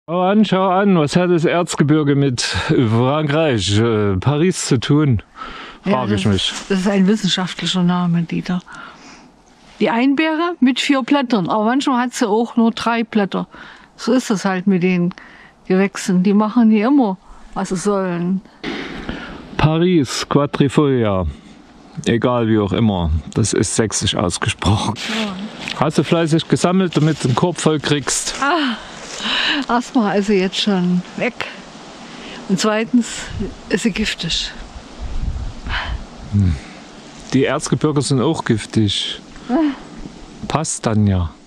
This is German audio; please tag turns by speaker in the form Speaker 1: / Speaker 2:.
Speaker 1: Schau an, was hat das Erzgebirge mit Frankreich, Paris zu tun? Frage ich mich.
Speaker 2: Das ist ein wissenschaftlicher Name, Dieter. Die Einbeere mit 4 Blättern, aber manchmal hat sie auch nur 3 Blätter. So ist das halt mit den Gewächsen. Die machen nie immer, was sie sollen.
Speaker 1: Paris quadrifolia. Egal wie auch immer. Das ist sächsisch ausgesprochen. Ja. Hast du fleißig gesammelt, damit du den Korb voll kriegst?
Speaker 2: Erstmal ist sie jetzt schon weg. Und zweitens ist sie giftig.
Speaker 1: Die Erzgebirge sind auch giftig. Passt dann ja.